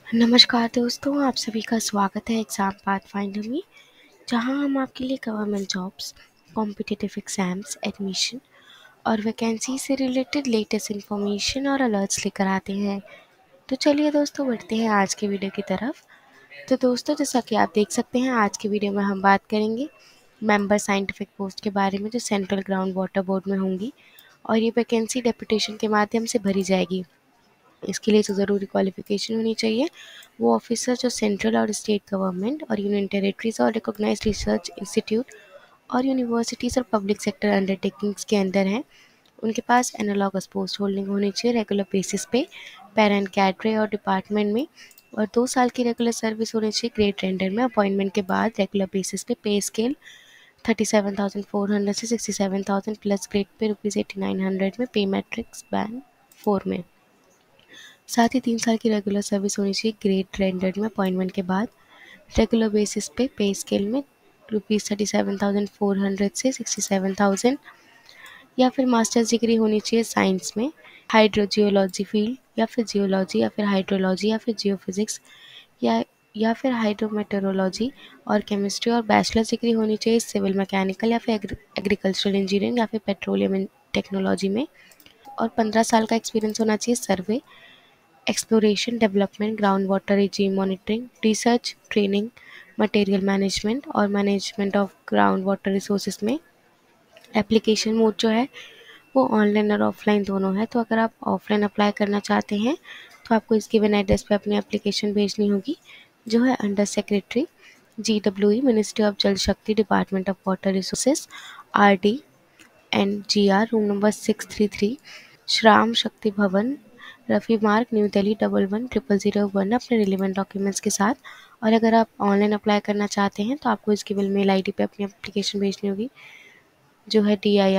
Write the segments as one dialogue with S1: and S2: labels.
S1: नमस्कार दोस्तों, आप सभी का स्वागत है एग्ज़ाम पाथफाइंडर में, जहां हम आपके लिए government jobs, competitive exams, admission और वैकेंसी से रिलेटेड लेटेस्ट इन्फॉर्मेशन और अलर्ट्स लेकर आते हैं। तो चलिए दोस्तों, बढ़ते हैं आज की वीडियो की तरफ। तो दोस्तों, जैसा कि आप देख सकते हैं, आज की वीडियो में हम बात करेंगे मेंबर साइंटिफिक पोस्ट के बारे में, जो सेंट्रल ग्राउंड वाटर बोर्ड में होंगी और ये वैकेंसी डेपुटेशन के माध्यम से भरी जाएगी। इसके लिए जो ज़रूरी क्वालिफ़िकेशन होनी चाहिए वो ऑफिसर जो सेंट्रल और स्टेट गवर्नमेंट और यूनियन टेरिटरीज और रिकॉग्नाइज्ड रिसर्च इंस्टीट्यूट और यूनिवर्सिटीज़ और पब्लिक सेक्टर अंडरटेकिंग्स के अंदर हैं, उनके पास एनालॉगस पोस्ट होल्डिंग होनी चाहिए रेगुलर बेसिस पे पैरेंट कैडरे और डिपार्टमेंट में, और 2 साल की रेगुलर सर्विस होनी चाहिए ग्रेड टेंडर में। अपॉइंटमेंट के बाद रेगुलर बेसिस पे स्केल 37,400 से 67,000 प्लस ग्रेड पे ₹8900 में, पे मैट्रिक्स बैंड 4 में। साथ ही 3 साल की रेगुलर सर्विस होनी चाहिए ग्रेड टेंडर में। अपॉइंटमेंट के बाद रेगुलर बेसिस पे स्केल में ₹37,400 से 67,000, या फिर मास्टर्स डिग्री होनी चाहिए साइंस में, हाइड्रोजियोलॉजी फील्ड, या फिर जियोलॉजी, या फिर हाइड्रोलॉजी, या फिर जियोफिजिक्स, या फिर हाइड्रोमेटेरोलॉजी और केमिस्ट्री, और बैचलर्स डिग्री होनी चाहिए सिविल मैकेनिकल या फिर एग्रीकल्चरल इंजीनियरिंग या फिर पेट्रोलियम टेक्नोलॉजी में, और 15 साल का एक्सपीरियंस होना चाहिए survey, exploration, development, ground water regime monitoring, research, training, material management और management of ground water resources में। एप्लीकेशन मोड जो है वो ऑनलाइन और ऑफलाइन दोनों है। तो अगर आप ऑफलाइन अप्लाई करना चाहते हैं तो आपको इस गिवन एड्रेस पे अपनी एप्लीकेशन भेजनी होगी, जो है under secretary GWE, ministry of Jal Shakti, department of water resources, RD and GR, room number 633, Shram Shakti Bhawan, Rafi मार्ग, न्यू दिल्ली 110001, अपने रिलेवेंट डॉक्यूमेंट्स के साथ। और अगर आप ऑनलाइन अप्लाई करना चाहते हैं तो आपको इस गिवन मेल आईडी पे अपनी एप्लीकेशन भेजनी होगी, जो है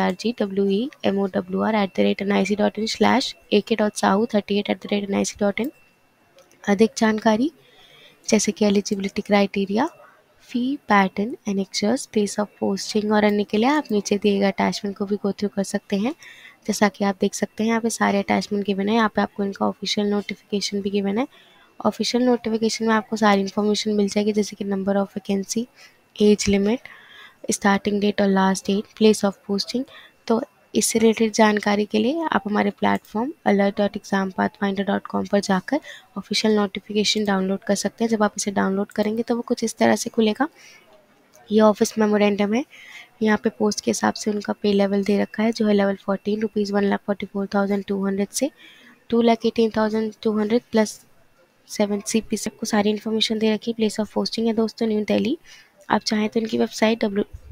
S1: dirgwemowr@nic.in/ak.sahu38@nic.in। अधिक जानकारी जैसे कि eligibility criteria, fee pattern, annexures, place of posting और अन्य के लिए आप नीचे दिए गए अटैचमेंट को भी गो थ्रू कर सकते हैं। जैसा कि आप देख सकते हैं, यहाँ पे सारे अटैचमेंट गिवन है। यहाँ पे आपको इनका ऑफिशियल नोटिफिकेशन भी गिवन है। ऑफिशियल नोटिफिकेशन में आपको सारी इन्फॉर्मेशन मिल जाएगी, जैसे कि number of vacancy, age limit, starting date और last date, place of posting. तो इससे रिलेटेड जानकारी के लिए आप हमारे प्लेटफॉर्म alert.exampathfinder.com पर जाकर ऑफिशियल नोटिफिकेशन डाउनलोड कर सकते हैं। जब आप इसे डाउनलोड करेंगे तो वो कुछ इस तरह से खुलेगा। ये ऑफिस मेमोरेंडम है। यहाँ पे पोस्ट के हिसाब से उनका पे लेवल दे रखा है, जो है लेवल 14 रुपीज़ 1,44,200 से 2,18,200 प्लस 7 CP से आपको सारी इन्फॉर्मेशन दे रखी है। प्लेस ऑफ पोस्टिंग है दोस्तों न्यू दिल्ली। आप चाहें तो इनकी वेबसाइट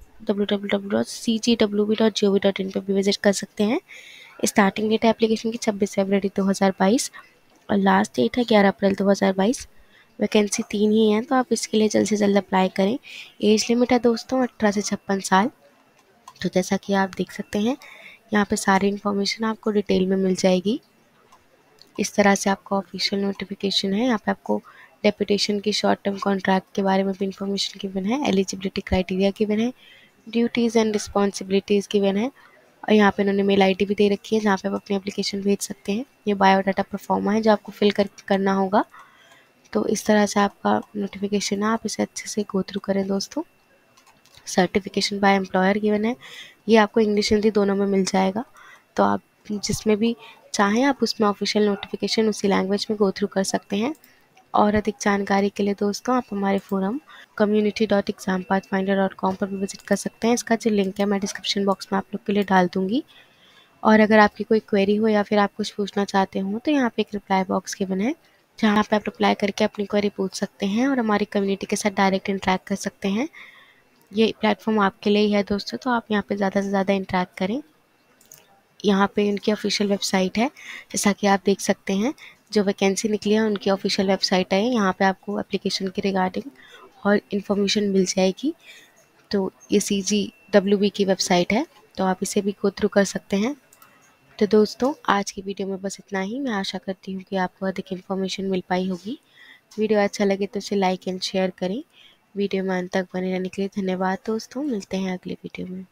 S1: www.cgwb.gov.in पर भी विजिट कर सकते हैं। स्टार्टिंग डेट है एप्लीकेशन की 26 फरवरी 2022 और लास्ट डेट है 11 अप्रैल 2022। वैकेंसी 3 ही हैं, तो आप इसके लिए जल्द से जल्द अप्लाई करें। एज लिमिट है दोस्तों 18 से 56 साल। तो जैसा कि आप देख सकते हैं, यहाँ पे सारी इन्फॉर्मेशन आपको डिटेल में मिल जाएगी। इस तरह से आपका ऑफिशियल नोटिफिकेशन है। यहाँ पे आपको डेपुटेशन की शॉर्ट टर्म कॉन्ट्रैक्ट के बारे में भी इन्फॉर्मेशन गिवन है, एलिजिबिलिटी क्राइटेरिया गिवन है, ड्यूटीज़ एंड रिस्पॉन्सिबिलिटीज़ गिवन है, और यहाँ पे उन्होंने मेल आईडी भी दे रखी है जहाँ पे आप अपनी एप्लीकेशन भेज सकते हैं। ये बायोडाटा परफॉर्मा है जो आपको फिल करना होगा। तो इस तरह से आपका नोटिफिकेशन है, आप इसे अच्छे से गो थ्रू करें दोस्तों। सर्टिफिकेशन बाय एम्प्लॉयर गिवन है, ये आपको इंग्लिश हिंदी दोनों में मिल जाएगा। तो आप जिसमें भी चाहें आप उसमें ऑफिशियल नोटिफिकेशन उसी लैंग्वेज में गो थ्रू कर सकते हैं। और अधिक जानकारी के लिए दोस्तों आप हमारे फोरम community.exampathfinder.com पर भी विजिट कर सकते हैं। इसका जो लिंक है मैं डिस्क्रिप्शन बॉक्स में आप लोग के लिए डाल दूँगी। और अगर आपकी कोई क्वेरी हो या फिर आप कुछ पूछना चाहते हो तो यहाँ पे एक रिप्लाई बॉक्स गिवन है, जहाँ पे आप रिप्लाई करके अपनी क्वेरी पूछ सकते हैं और हमारी कम्युनिटी के साथ डायरेक्ट इंटरेक्ट कर सकते हैं। ये प्लेटफॉर्म आपके लिए ही है दोस्तों, तो आप यहाँ पे ज़्यादा से ज़्यादा इंटरेक्ट करें। यहाँ पे उनकी ऑफिशियल वेबसाइट है, जैसा कि आप देख सकते हैं। जो वैकेंसी निकली है उनकी ऑफिशियल वेबसाइट है। यहाँ पे आपको एप्लीकेशन के रिगार्डिंग और इन्फॉर्मेशन मिल जाएगी। तो ये CGWB की वेबसाइट है, तो आप इसे भी गो थ्रू कर सकते हैं। तो दोस्तों, आज की वीडियो में बस इतना ही। मैं आशा करती हूँ कि आपको अधिक इन्फॉर्मेशन मिल पाई होगी। वीडियो अच्छा लगे तो इसे लाइक एंड शेयर करें। वीडियो में अंत तक बने रहने के लिए धन्यवाद दोस्तों। मिलते हैं अगले वीडियो में।